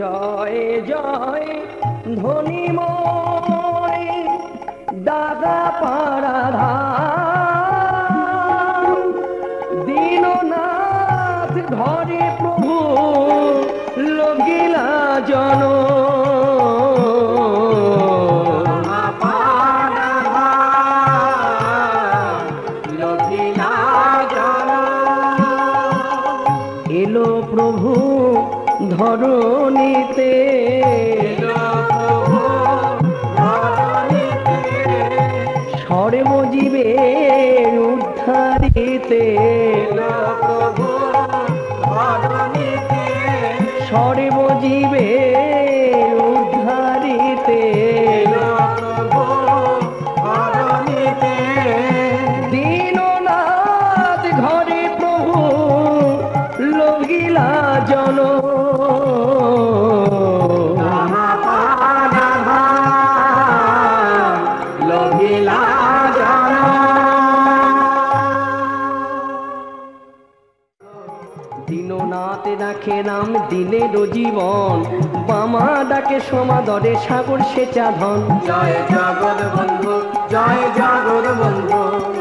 জয় জয় ধনী মোরে দাদা পারাধাম, দীননাথ ধরে প্রভু লগিলা জন। এলো প্রভু ধরণীতে, সর্বজীবের উদ্ধারিতে, সর্বজীবের উদ্ধারিতে, দীননাথ ঘরে প্রভু লগিলা জন। দীননাথ রাখে নাম দিনের জীবন, বামা ডাকে সমাদরে সাগর সেচা ধন। জয় জগৎ বন্ধু, জয় জগৎ বন্ধু।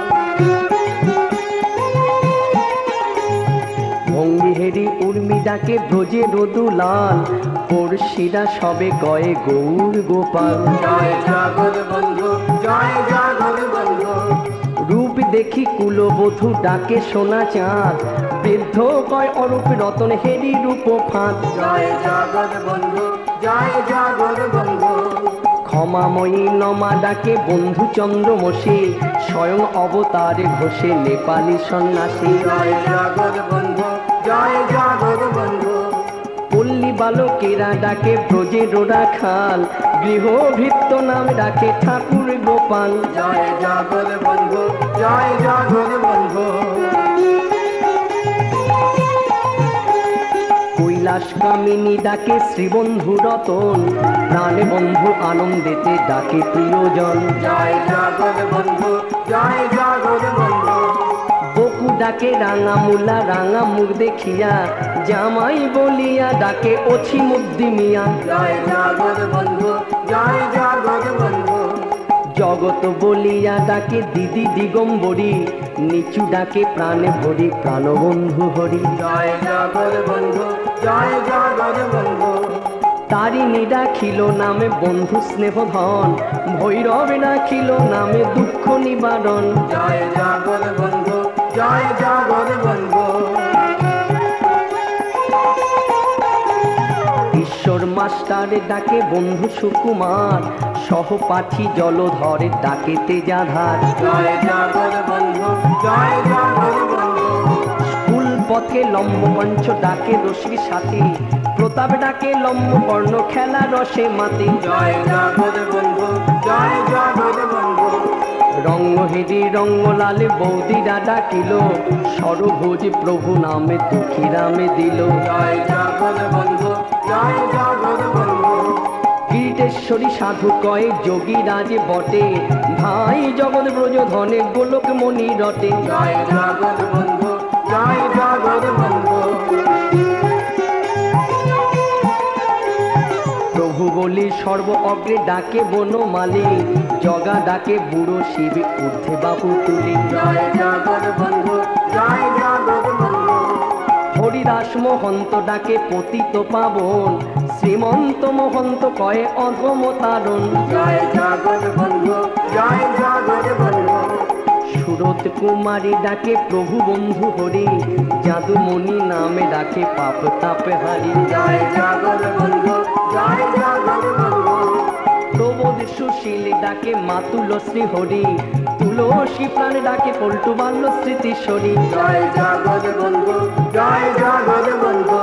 ভঙ্গি হেরি উর্মি ডাকে ব্রজে রদুলাল, পড়শিরা সবে গয়ে গৌর গোপাল। জয় জগৎ বন্ধু, জয় জগৎ বন্ধু। রূপ দেখি কুলবধূ ডাকে সোনা চাঁদ, বৃদ্ধ কয় অরূপ রতন হেরি রূপ ফাঁদ। জয় জগৎ বন্ধু, জয় জগৎ বন্ধু। ক্ষমাময়ী নমা ডাকে বন্ধু চন্দ্রমসী, স্বয়ং অবতারে ঘোষে নেপালি সন্ন্যাসী। জয় জগৎ বন্ধু, জয় জগৎ বন্ধু। পল্লী বালকেরা ডাকে ব্রজে রোড়া খাল, গৃহভৃত্য নাম ডাকে ঠাকুর গোপাল। জয় জগৎ বন্ধু, জয় জগৎ বন্ধু। কৈলাস কামিনী ডাকে শ্রীবন্ধু রতন, প্রাণ বন্ধু আনন্দেতে ডাকে প্রিয়জন। জয় জগৎ বন্ধু, জয় জগৎ বন্ধু। বকু ডাকে রাঙা মূলা রাঙা মুখ দেখিয়া, জামাই বলিয়া ডাকে অছি মুদ্দি মিয়া। জয় জগৎ বন্ধু, জয় জগৎ বন্ধু। জগত বলিয়া ডাকে দিদি দিগম্বরী, নিচু ডাকে প্রাণে ভরি প্রাণবন্ধু হরি। জয় জগৎ বন্ধু, জয় জগৎ বন্ধু। তারিণী ডাকিল নামে বন্ধু স্নেহধন, ভৈরব ডাকিল নামে দুঃখ নিবারণ। জয় জগৎ বন্ধু, জয় জগৎ বন্ধু। ঈশ্বর মাস্টারে ডাকে বন্ধু সুকুমার, সহপাঠী জলধরে ডাকে তেজাধার। জয় জগৎ বন্ধু, জয় জগৎ বন্ধু। স্কুল পথে লম্ব মঞ্চ ডাকে রসির সাথী, প্রতাপ ডাকে লম্ব কর্ণ খেলা রসে মাতি। জয় জগৎ বন্ধু, জয় জগৎ বন্ধু। রঙ্গ হেরি রঙ্গ লালে বৌদিরা ডাকিল, সরভোজ প্রভু নামে দুঃখী রামে দিল। জয় জগৎ বন্ধু, জয় জগৎ বন্ধু। কীটেশ্বরী সাধু কয়ে যোগী রাজে বটে, ভাই জগৎ ব্রজ ধনে গোলক মণি রটে। জয় জগৎ বন্ধু, জয় জগৎ বন্ধু। প্রভু বলি সর্ব অগ্রে ডাকে বনমালী, জগা ডাকে বুড়ো শিব ঊর্ধ্বে বাহু তুলি। জয় জগৎ বন্ধু, জয় জগৎ বন্ধু। হরিদাস মহন্ত ডাকে পতিত পাবন, শ্রীমন্ত মহন্ত কয়ে অধম তারণ। জয় জগৎ বন্ধু, জয় জগৎ বন্ধু। সুরত কুমারী ডাকে প্রভু বন্ধু হরি, যাদুমণি নামে ডাকে পাপ তাপ হারি। জয় জগৎ বন্ধু, জয় জগৎ বন্ধু। প্রবোধ সুশীল ডাকে মাতুল শ্রী হরি, তুলসী প্রাণ ডাকে পল্টু বাল্য স্মৃতিশ্বরী। জয় জগৎ বন্ধু, জয় জগৎ বন্ধু।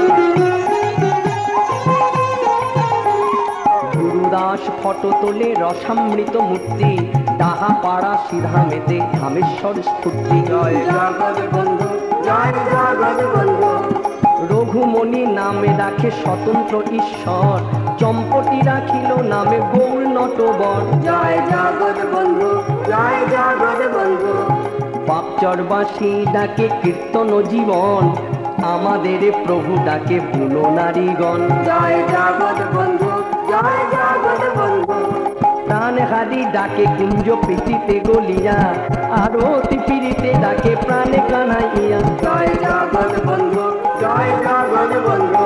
গুরুদাস ফটো তোলে রসামৃত মূর্তি, ডাহা পাড়া সিধামেতে ধামেশ্বর স্ফূর্তি। জয় জগৎ বন্ধু, জয় জগৎ বন্ধু। রঘুমণি নামে রাখে স্বতন্ত্র ঈশ্বর, চম্পটি রাখিল নামে গৌর নটবর। জয় জগৎ বন্ধু, জয় জগৎ বন্ধু। বাকচরবাসী ডাকে কীর্তন জীবন, আমাদের প্রভু ডাকে বুনো নারীগণ। জয় জগৎ বন্ধু, জয় জগৎ বন্ধু। প্রাণ হারি ডাকে কুঞ্জ প্রীতিতে গলিয়া, আরতি ফিরিতে ডাকে প্রাণে কানাইয়া। জয় জগৎ বন্ধু, জয় জগৎ বন্ধু।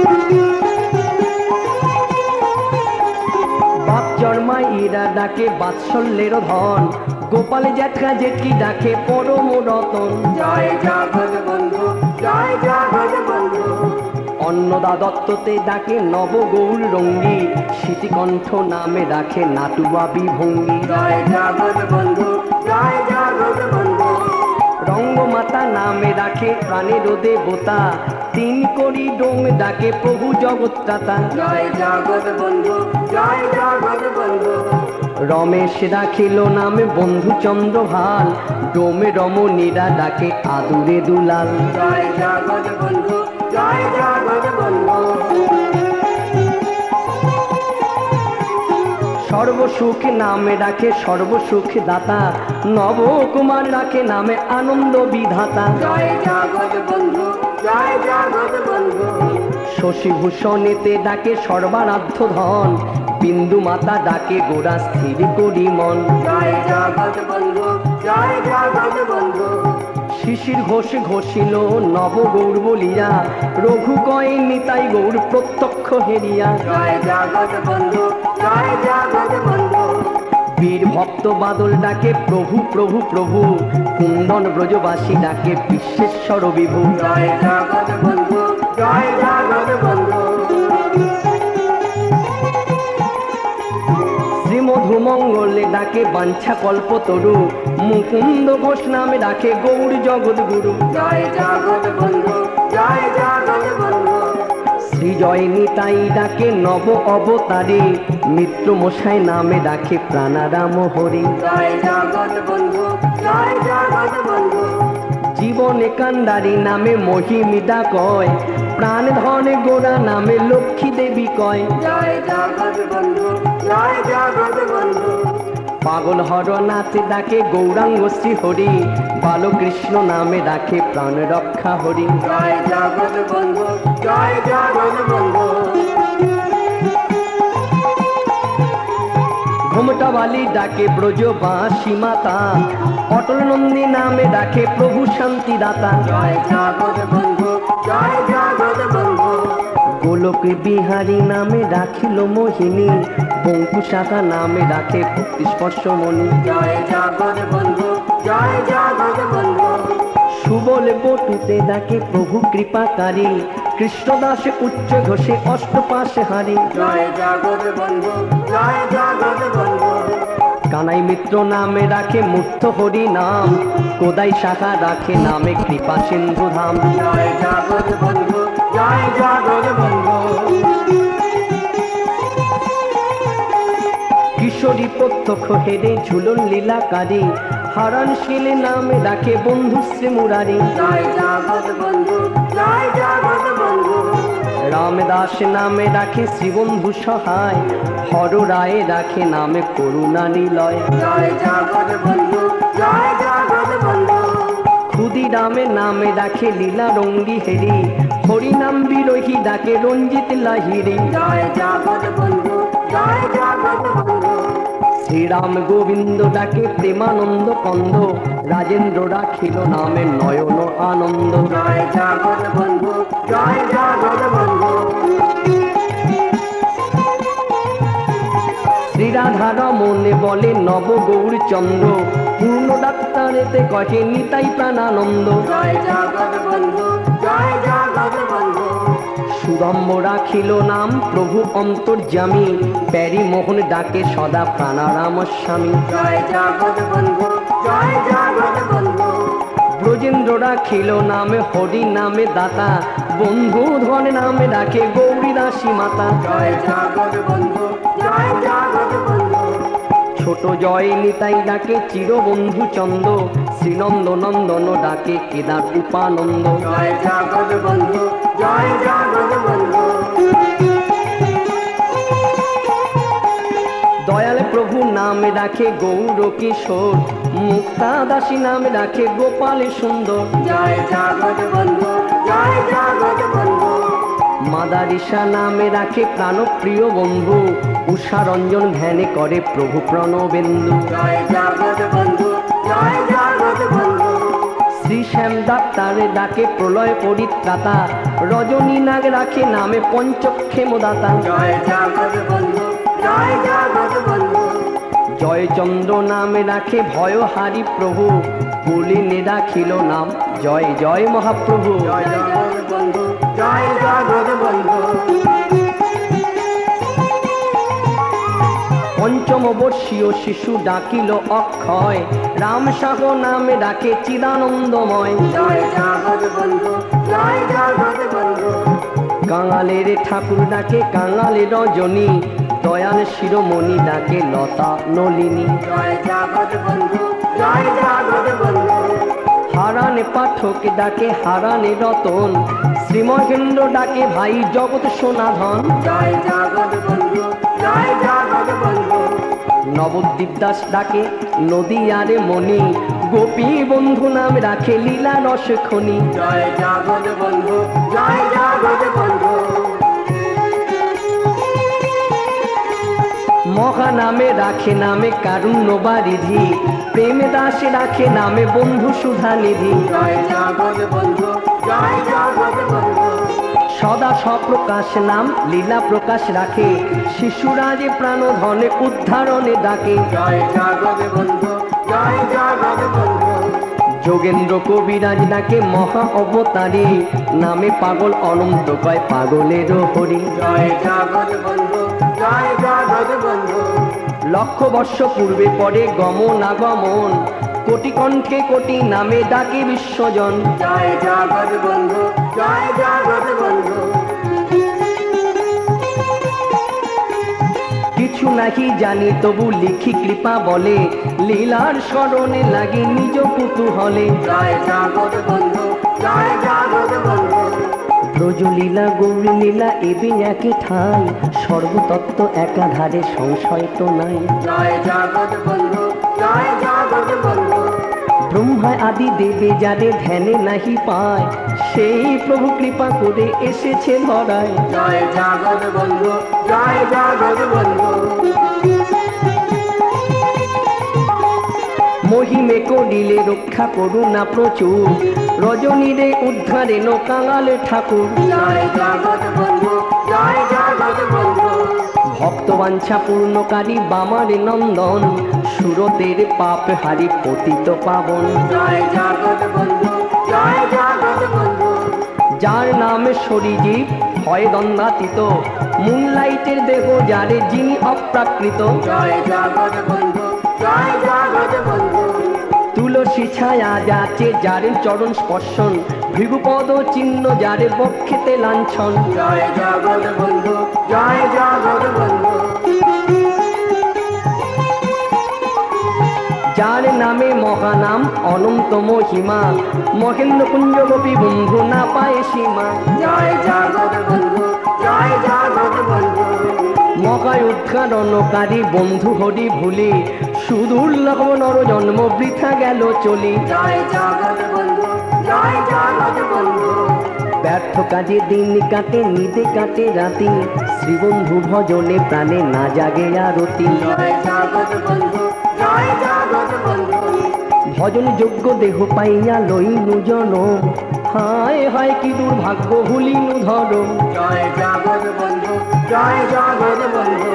বাপ জন্মাইরা ডাকে বাৎসল্যের ধন, গোপাল জ্যাঠা জেঠি ডাকে পরম রতন। জয় জগৎ বন্ধু, জয় জগৎ বন্ধু। অন্নদা দত্ততে ডাকে নব গৌর রঙ্গী, স্মৃতিকণ্ঠ নামে ডাকে নাটুয়া বিভঙ্গী। জয় জগৎ বন্ধু, জয় জগৎ বন্ধু। রঙ্গমাতা নামে ডাকে প্রাণের দেবতা, তিন করি ডোম ডাকে প্রভু জগৎত্রাতা। জয় জগৎ বন্ধু, জয় জগৎ বন্ধু। রমেশ রাখিল নামে বন্ধু চন্দ্রভাল, ডোমে রমণীরা ডাকে আদুরে দুলাল। জয় জগৎ বন্ধু, জয় জগৎ বন্ধু। সর্বসুখ নামে ডাকে সর্বসুখ দাতা, নবকুমার ডাকে নামে আনন্দ বিধাতা। জয় জগৎ বন্ধু, জয় জগৎ বন্ধু। শশীভূষণেতে ডাকে সর্বারাধ্য ধন, বিন্দু মাতা ডাকে গোড়া স্থির করি মন। জয় জগৎ বন্ধু, জয় জগৎ বন্ধু। শিশির ঘোষ ঘোষিল নব গৌর বলিয়া, রঘু কয় নিতাই গৌর প্রত্যক্ষ হেরিয়া। জয় জগৎ বন্ধু, জয় জগৎ বন্ধু। বীর ভক্ত বাদল ডাকে প্রভু প্রভু প্রভু, কুন্দন ব্রজবাসী ডাকে বিশ্বেশ্বর বিভু। জয় জগৎ বন্ধু, জয় জগৎ বন্ধু। শ্রীমধু মঙ্গলে ডাকে বাঞ্ছা কল্পতরু, মুকুন্দ ঘোষ নামে ডাকে গৌর জগৎ গুরু। জয় জগৎ বন্ধু, জয় জগৎ বন্ধু। শ্রীজয় নিতাই ডাকে নব অবতারে, মিত্র মশাই নামে ডাকে প্রাণারাম হরি। জয় জগৎ বন্ধু, জয় জগৎ বন্ধু। জীবনে কান্ডারি নামে মহিমিদা কয়, প্রাণ ধনে গোড়া নামে লক্ষ্মী দেবী কয়। জয় জগৎ বন্ধু, জয় জগৎ বন্ধু। পাগল হর নাচে ডাকে গৌরাঙ্গ শ্রী হরি, বালকৃষ্ণ নামে ডাকে প্রাণ রক্ষা হরি। জয় জগৎ বন্ধু, জয় জগৎ বন্ধু। ঘোমটা বালি ডাকে ব্রজবাসী মাতা, অটল নন্দী নামে ডাকে প্রভু শান্তি দাতা। জয় জগৎ বন্ধু, জয় জগৎ বন্ধু। গোলক বিহারী নামে ডাকিল মোহিনী, বঙ্কু শাখা নামে ডাকে ভক্তি স্পর্শমণি। জয় জগৎ বন্ধু, জয় জগৎ বন্ধু। সুবল বটুতে ডাকে প্রভু কৃপাকারী, কৃষ্ণদাস উচ্চ ঘোষে অষ্টপাশে হারি। জয় জগৎ বন্ধু, জয় জগৎ বন্ধু। কানাই মিত্র নামে রাখে মূর্ত হরি নাম, কোদাই শাখা রাখে নামে কৃপা সিন্ধু ধাম। জয় জগৎ বন্ধু, জয় জগৎ বন্ধু। কিশোরী প্রত্যক্ষ হেরে ঝুলন লীলাকারী, হারান শিলে নামে রাখে বন্ধু শ্রী মুরারি। জয় জগৎ বন্ধু, জয় জগৎ বন্ধু। রামদাস নামে রাখে শ্রীবন্ধু সহায়, হর রায়ে রাখে নামে করুণা নিলয়। জয় জগৎ বন্ধু, জয় জগৎ বন্ধু। ক্ষুদিরামে নামে রাখে লীলা রঙ্গি হেরি, হরিনাম বিরোহী ডাকে রঞ্জিত লাহিরি। জয় জগৎ বন্ধু, জয় জগৎ বন্ধু। শ্রীরাম গোবিন্দ ডাকে প্রেমানন্দ কন্দ, রাজেন্দ্র রাখিল নামে নয়ন আনন্দ। জয় জগৎ বন্ধু, জয় জগৎ বন্ধু। শ্রীরাধা রমনে বলে নব গৌর চন্দ্র, পূর্ণ ডাক্তারেতে কহে নিতাই প্রাণানন্দ। জয় জগৎ বন্ধু, জয় জগৎ বন্ধু। সুদম্ব রাখিল নাম প্রভু অন্তর্যামী, প্যারি মোহন ডাকে সদা প্রাণারাম স্বামী। জয় জগৎ বন্ধু, জয় জগৎ বন্ধু। ব্রজেন্দ্র রাখিল নামে হরি নামে দাতা, বন্ধু ধন নামে ডাকে গৌরী দাসী মাতা। জয় জগৎ বন্ধু, জয় জগৎ বন্ধু। ছোট জয় নিতাই ডাকে চিরবন্ধু চন্দ, শ্রীনন্দ নন্দন ডাকে কেদার উপানন্দ। জয় জগৎ বন্ধু, জয় জগৎ বন্ধু। দয়াল প্রভু নামে ডাকে গৌর কিশোর, মুক্তা দাসী নামে ডাকে গোপাল সুন্দর। জয় জগৎ বন্ধু, জয় জগৎ বন্ধু মাদারিসা নামে রাখে প্রাণপ্রিয় বন্ধু উষা রঞ্জন ধ্যানে করে প্রভু প্রণবেন্দু জয় জগৎ বন্ধু জয় জগৎ বন্ধু শ্রী শ্যাম ডাক্তারে ডাকে প্রলয় পরিত্রাতা রজনী নাগ রাখে নামে পঞ্চক্ষেমদাতা জয় জগৎ বন্ধু জয় জগৎ বন্ধু জয়চন্দ্র নামে রাখে ভয়হারি প্রভু বলিনে রাখিল নাম জয় জয় মহাপ্রভু জয় জগৎ বন্ধু জয় জগৎ বন্ধু পঞ্চমবর্ষীয় শিশু ডাকিল অক্ষয় রাম সাহ নামে ডাকে চিদানন্দময় জয় জগৎ বন্ধু জয় জগৎ বন্ধু কাঙালের ঠাকুর ডাকে কাঙালের রজনী দয়াল শিরোমণি ডাকে লতা নলিনী জয় জগৎ বন্ধু জয় জগৎ বন্ধু হারানে পাঠক ডাকে হারানে রতন শ্রীমহেন্দ্র ডাকে ভাই জগৎ সোনাধন জয় জগৎ বন্ধু জয় জগৎ বন্ধু নবদ্বীপ দাস ডাকে নদীয়ারে মণি গোপী বন্ধু নাম রাখে লীলা রস খনি জয় জগৎ বন্ধু জয় জগৎ বন্ধু মহা নামে রাখে নামে কারুণ্য বারিধি প্রেম দাসে রাখে নামে বন্ধু সুধা নিধি জয় জগৎ বন্ধু জয় জগৎ বন্ধু সদা সপ্রকাশ নাম লীলা প্রকাশ রাখে শিশুরাজে প্রাণধনে উদ্ধারণে ডাকে জয় জগৎ বন্ধু জয় জগৎ বন্ধু যোগেন্দ্র কবিরাজ ডাকে মহা অবতারী নামে পাগল অনন্ত কয় পাগলের হরি জয় জগৎ বন্ধু জয় জগৎ বন্ধু লক্ষ বর্ষ পূর্বে পরে গমনাগমন কোটি কণ্ঠে কোটি নামে ডাকে বিশ্বজন জয় জগৎ বন্ধু জয় জগৎ বন্ধু কিছু নাহি জানি তবু লিখি কৃপা বলে লীলার স্মরণে লাগি নিজ কুতূহলে জয় জগৎ বন্ধু জয় জগৎ বন্ধু ব্রজলীলা গৌরী লীলা এবে একই ঠাই সর্বতত্ত্ব একাধারে সংশয় তো নাই জয় জগৎ বন্ধু জয় জগৎ বন্ধু ব্রহ্মা আদি দেবে যারে ধ্যানে নাহি পায় সেই প্রভু কৃপা করে এসেছে ধরায় জয় জগৎ বন্ধু জয় জগৎ বন্ধু মহিমে করিলে রক্ষা করুণা প্রচুর রজনীরে উদ্ধারে নো কাঙালে ঠাকুর জয় জগৎ বন্ধু জয় জগৎ বন্ধু ভক্তবাঞ্ছা পূর্ণকারী বামারে নন্দন সুরতের পাপ হারি পতিত পাবন জয় জগৎ বন্ধু জয় জগৎ বন্ধু যার নামে সরিজীব হয় দ্বন্দ্বাতীত মুনলাইটের দেহ যারে যিনি অপ্রাকৃত জয় জগৎ বন্ধু জয় জগৎ বন্ধু তুলসী ছায়া যাচে যারে চরণ স্পর্শন ভৃগুপদ চিহ্ন যারে বক্ষেতে লাঞ্ছন জয় জগৎ বন্ধু জয় জগৎ বন্ধু যার নামে মহানাম অনন্ত মহিমা মহেন্দ্র কুঞ্জ গোপী বন্ধু না পায় সীমা জয় জগৎ বন্ধু জয় জগৎ বন্ধু মহায় উদ্ধারণকারী বন্ধু হরি ভুলি সুদুর্লভ নর জন্ম বৃথা গেল চলি জয় জগৎ বন্ধু জয় জগৎ বন্ধু ব্যর্থ কাজে দিন কাটে নিদে কাটে রাতি শ্রীবন্ধু ভজনে প্রাণে না জাগে আরতি জয় জগৎ বন্ধু জয় জগৎ বন্ধু ভজন যোগ্য দেহ পাইয়া লইনু জন হায় হায় কি দুর্ভাগ্য ভুলিনু ধর জয় জগৎ বন্ধু জয় জগৎ বন্ধু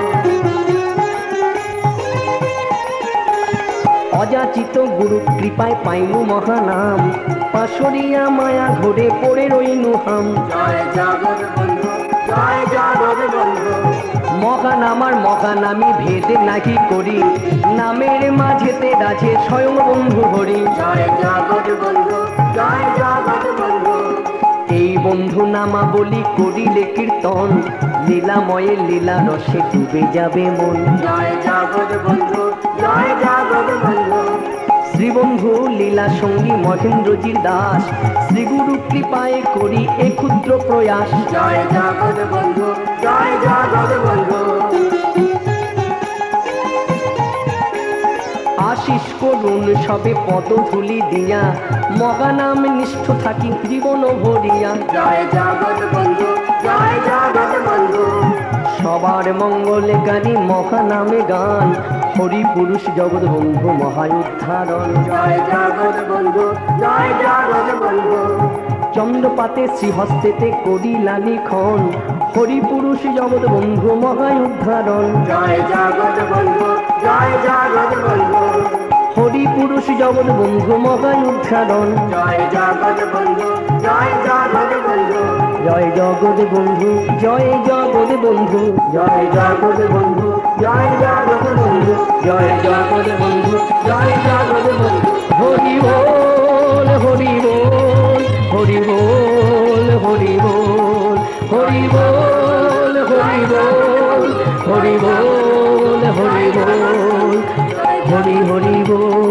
অযাচিত গুরু কৃপায় পাইনু মহানাম পাশরিয়া মায়া ঘরে পড়ে রইনু হাম জয় জগৎ বন্ধু জয় জগৎ বন্ধু মহানামার মহানামি ভেদে নাহি করি নামের মাঝেতে রাজে স্বয়ং বন্ধু হরি জয় জগৎ বন্ধু জয় জগৎ বন্ধু এই বন্ধু নামা বলি করিলে কীর্তন লীলাময়ে লীলা রসে ডুবে যাবে মন জয় জগৎ বন্ধু জয় জগৎ বন্ধু শ্রীবন্ধু লীলা সঙ্গী মহেন্দ্রজির দাস শ্রীগুরু কৃপায় করি এ ক্ষুদ্র প্রয়াস জয় জগৎ বন্ধু জয় জগৎ বন্ধু আশিস করুন সবে পদধূলি দিয়া, মহানাম নিষ্ঠ থাকি জীবন ভরিয়া। জয় জগৎ বন্ধু, জয় জগৎ বন্ধু। সবার মঙ্গলকারী মহানামে গান, হরি পুরুষ জগৎ বন্ধু মহায় উদ্ধারণ। জয় জগৎ বন্ধু, জয় জগৎ বন্ধু। চন্দ্রপাতে শ্রীহস্তেতে করি লালিখন, হরি পুরুষ জগৎ বন্ধু মহায় উদ্ধারণ। জয় জগৎ বন্ধু, জয় জগৎ বন্ধু। হরি পুরুষ জগৎ বন্ধু মহায় উদ্ধারণ। জয় জগৎ বন্ধু, জয় জগৎ বন্ধু। জয় জগৎ বন্ধু, জয় জগৎ বন্ধু, জয় জগৎ বন্ধু, জয় জগৎ বন্ধু। জয় জগৎ বন্ধু। জয় জগৎ বন্ধু। হরি বল, হরি বল, হরি বল, হরি বল, হরি বল, হরি বল, হরি বল, হরি বল, হরি হরি বল।